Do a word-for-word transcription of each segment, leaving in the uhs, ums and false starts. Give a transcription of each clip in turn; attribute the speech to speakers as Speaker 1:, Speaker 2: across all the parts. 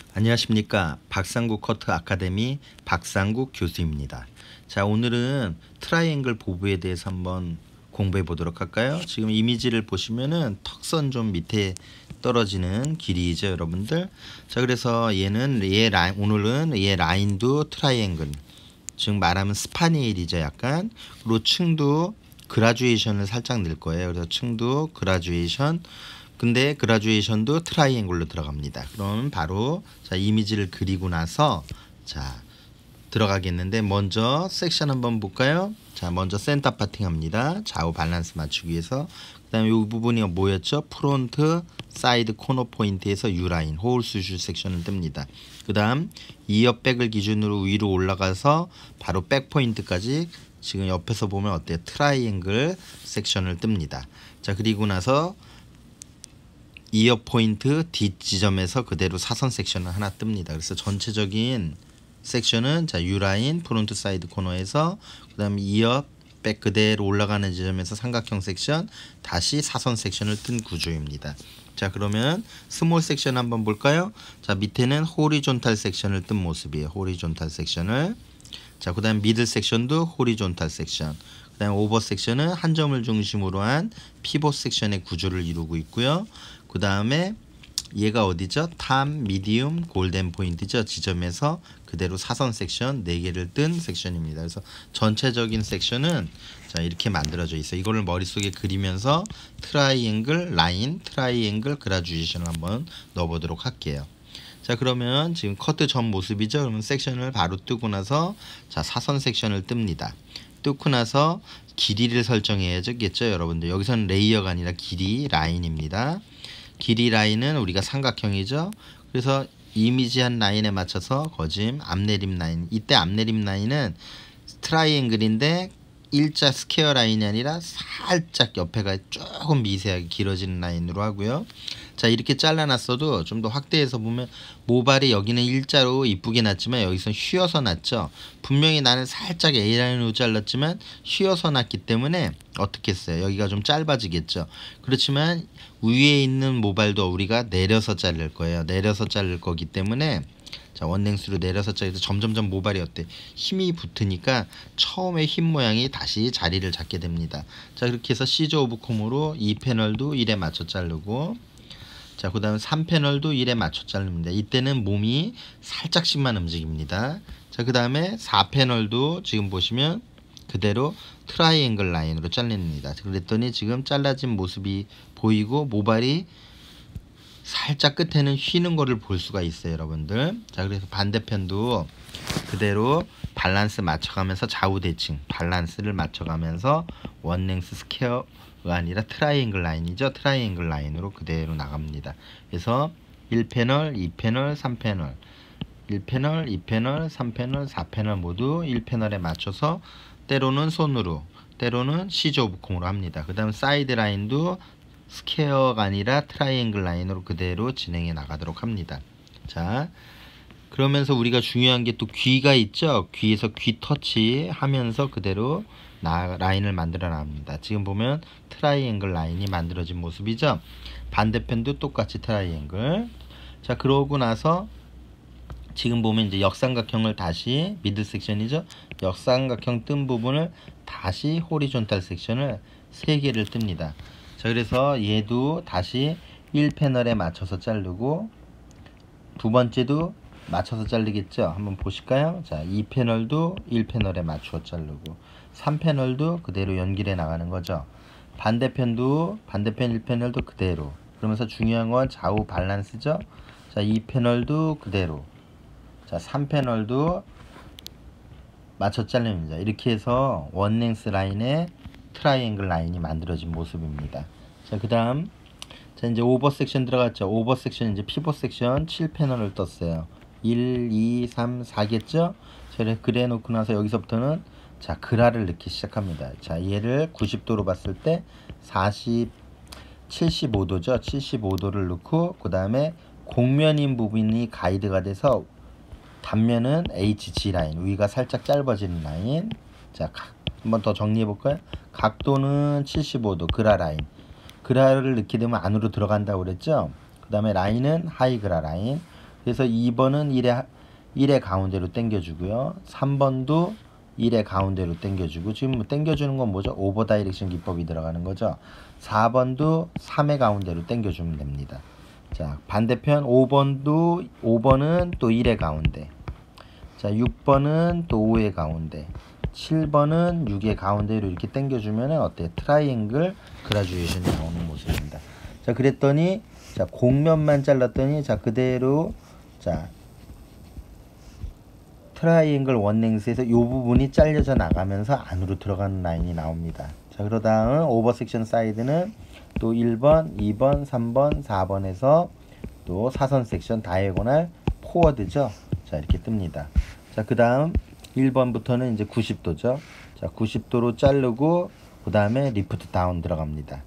Speaker 1: 안녕하십니까. 박상국 커트 아카데미 박상국 교수입니다. 자, 오늘은 트라이앵글 보부에 대해서 한번 공부해 보도록 할까요? 지금 이미지를 보시면은 턱선 좀 밑에 떨어지는 길이죠, 여러분들. 자, 그래서 얘는 얘 라인, 오늘은 얘 라인도 트라이앵글, 즉 말하면 스파니엘이죠, 약간. 그리고 층도 그라듀에이션을 살짝 넣을 거예요. 그래서 층도 그라듀에이션, 근데 그라듀에이션도 트라이앵글로 들어갑니다. 그럼 바로 자 이미지를 그리고 나서 자 들어가겠는데, 먼저 섹션 한번 볼까요? 자, 먼저 센터 파팅 합니다. 좌우 밸런스 맞추기 위해서. 그 다음에 이 부분이 뭐였죠? 프론트 사이드 코너 포인트에서 U라인 홀 수슈 섹션을 뜹니다. 그 다음 이어백을 기준으로 위로 올라가서 바로 백 포인트까지 지금 옆에서 보면 어때요? 트라이앵글 섹션을 뜹니다. 자, 그리고 나서 이어 포인트 뒷 지점에서 그대로 사선 섹션을 하나 뜹니다. 그래서 전체적인 섹션은 자 U라인 프론트 사이드 코너에서 그 다음에 이어 백 그대로 올라가는 지점에서 삼각형 섹션, 다시 사선 섹션을 뜬 구조입니다. 자, 그러면 스몰 섹션 한번 볼까요? 자, 밑에는 호리존탈 섹션을 뜬 모습이에요. 호리존탈 섹션을. 자, 그 다음 미들 섹션도 호리존탈 섹션, 그 다음 오버 섹션은 한 점을 중심으로 한 피봇 섹션의 구조를 이루고 있고요. 그 다음에 얘가 어디죠? 탑, 미디움, 골덴 포인트죠. 지점에서 그대로 사선 섹션 네 개를 뜬 섹션입니다. 그래서 전체적인 섹션은 자 이렇게 만들어져 있어요. 이거를 머릿속에 그리면서 트라이앵글 라인, 트라이앵글 그라듀에이션을 한번 넣어보도록 할게요. 자, 그러면 지금 커트 전 모습이죠. 그러면 섹션을 바로 뜨고 나서 자 사선 섹션을 뜹니다. 뜯고 나서 길이를 설정해야겠죠, 여러분들. 여기서는 레이어가 아니라 길이 라인입니다. 길이 라인은 우리가 삼각형이죠. 그래서 이미지 한 라인에 맞춰서 거짐 앞내림 라인, 이때 앞내림 라인은 트라이앵글인데 일자 스퀘어 라인이 아니라 살짝 옆에가 조금 미세하게 길어지는 라인으로 하고요. 자, 이렇게 잘라놨어도 좀 더 확대해서 보면 모발이 여기는 일자로 이쁘게 났지만 여기서 휘어서 났죠. 분명히 나는 살짝 A라인으로 잘랐지만 휘어서 났기 때문에 어떻게 했어요? 여기가 좀 짧아지겠죠. 그렇지만 위에 있는 모발도 우리가 내려서 자를 거예요. 내려서 자를 거기 때문에 자 원랭스로 내려서 자르서 점점점 모발이 어때? 힘이 붙으니까 처음에 힘 모양이 다시 자리를 잡게 됩니다. 자, 그렇게 해서 시저 오브 콤으로 이 패널도 일에 맞춰 자르고, 자, 그 다음 삼 패널도 일에 맞춰 자릅니다. 이때는 몸이 살짝씩만 움직입니다. 자, 그 다음에 사 패널도 지금 보시면 그대로 트라이앵글 라인으로 잘립니다. 그랬더니 지금 잘라진 모습이 보이고 모발이 살짝 끝에는 휘는 거를 볼 수가 있어요, 여러분들. 자, 그래서 반대편도 그대로 밸런스 맞춰가면서 좌우 대칭 밸런스를 맞춰가면서 원랭스 스퀘어가 아니라 트라이앵글 라인이죠. 트라이앵글 라인으로 그대로 나갑니다. 그래서 일 패널, 이 패널, 삼 패널, 일 패널, 이 패널, 삼 패널, 사 패널 모두 일 패널에 맞춰서 때로는 손으로, 때로는 시저 오브 콤으로 합니다. 그 다음 사이드 라인도 스퀘어가 아니라 트라이앵글 라인으로 그대로 진행해 나가도록 합니다. 자, 그러면서 우리가 중요한 게 또 귀가 있죠. 귀에서 귀 터치 하면서 그대로 나, 라인을 만들어 납니다. 지금 보면 트라이앵글 라인이 만들어진 모습이죠. 반대편도 똑같이 트라이앵글. 자, 그러고 나서 지금 보면 이제 역삼각형을 다시 미드 섹션이죠. 역삼각형 뜬 부분을 다시 호리존탈 섹션을 세 개를 뜹니다. 자, 그래서 얘도 다시 일 패널에 맞춰서 자르고, 두 번째도 맞춰서 자르겠죠. 한번 보실까요? 자, 이 패널도 일 패널에 맞춰 자르고, 삼 패널도 그대로 연결해 나가는 거죠. 반대편도 반대편 일 패널도 그대로. 그러면서 중요한 건 좌우 밸런스죠. 자, 이 패널도 그대로. 자, 삼 패널도 맞춰 자릅니다. 이렇게 해서 원랭스 라인에 트라이앵글 라인이 만들어진 모습입니다. 자, 그 다음 자 이제 오버 섹션 들어갔죠. 오버 섹션 이제 피봇 섹션 칠 패널을 떴어요. 일, 이, 삼, 사겠죠. 자, 그래 놓고 나서 여기서부터는 자 그라를 넣기 시작합니다. 자, 얘를 구십 도로 봤을 때 사십, 칠십오 도죠. 칠십오 도를 넣고, 그 다음에 곡면인 부분이 가이드가 돼서 단면은 에이치지 라인, 위가 살짝 짧아지는 라인. 자, 한번 더 정리해 볼까요? 각도는 칠십오 도 그라 라인. 그라를 넣게 되면 안으로 들어간다고 그랬죠. 그 다음에 라인은 하이 그라 라인. 그래서 이 번은 일의, 일의 가운데로 당겨주고요. 삼 번도 일의 가운데로 당겨주고, 지금 뭐 당겨주는 건 뭐죠? 오버 다이렉션 기법이 들어가는 거죠. 사 번도 삼의 가운데로 당겨주면 됩니다. 자, 반대편 오 번도 오 번은 또 일의 가운데, 자, 육 번은 또 오의 가운데, 칠 번은 육의 가운데로 이렇게 당겨주면 어때요? 트라이앵글 그라듀에이션이 나오는 모습입니다. 자, 그랬더니 자, 공면만 잘랐더니 자, 그대로 자, 트라이앵글 원랭스에서 이 부분이 잘려져 나가면서 안으로 들어가는 라인이 나옵니다. 자, 그러 다음 오버 섹션 사이드는 또 일 번, 이 번, 삼 번, 사 번에서 또 사선 섹션 다이애고널 포워드죠. 자, 이렇게 뜹니다. 자, 그 다음 일 번부터는 이제 구십 도죠. 자, 구십 도로 자르고 그 다음에 리프트 다운 들어갑니다.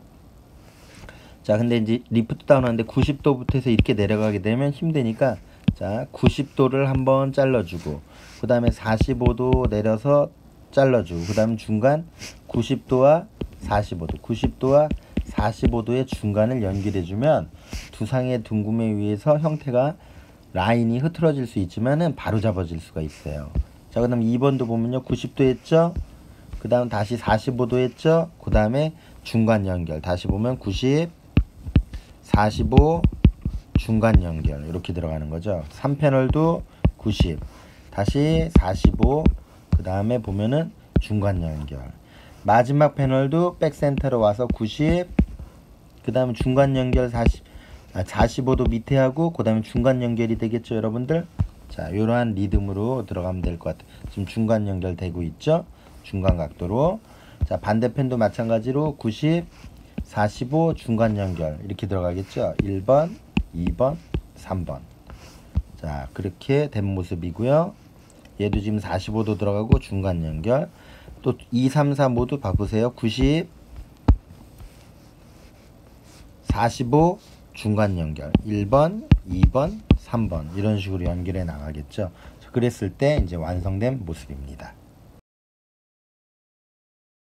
Speaker 1: 자, 근데 이제 리프트 다운 하는데 구십 도부터 해서 이렇게 내려가게 되면 힘드니까 자, 구십 도를 한번 잘라주고 그 다음에 사십오 도 내려서 잘라주고 그 다음 중간 구십 도와 사십오 도, 구십 도와 사십오 도의 중간을 연결해주면 두상의 둥금에 의해서 형태가 라인이 흐트러질 수 있지만은 바로 잡아질 수가 있어요. 자, 그 다음 이 번도 보면요, 구십 도 했죠. 그 다음 다시 사십오 도 했죠. 그 다음에 중간 연결 다시 보면 구십, 사십오, 중간 연결 이렇게 들어가는 거죠. 삼 패널도 구십, 다시 사십오, 그 다음에 보면은 중간 연결, 마지막 패널도 백센터로 와서 구십, 그 다음에 중간 연결 사십, 아, 사십오 도 밑에 하고 그 다음에 중간 연결이 되겠죠, 여러분들. 자, 이러한 리듬으로 들어가면 될 것 같아요. 지금 중간 연결 되고 있죠, 중간 각도로. 자, 반대편도 마찬가지로 구십, 사십오, 중간 연결 이렇게 들어가겠죠. 일 번, 이 번, 삼 번. 자, 그렇게 된 모습이고요. 얘도 지금 사십오 도 들어가고 중간 연결. 또 이, 삼, 사 모두 바꾸세요. 구십, 사십오, 중간 연결. 일 번, 이 번, 삼 번 이런 식으로 연결해 나가겠죠. 그랬을 때 이제 완성된 모습입니다.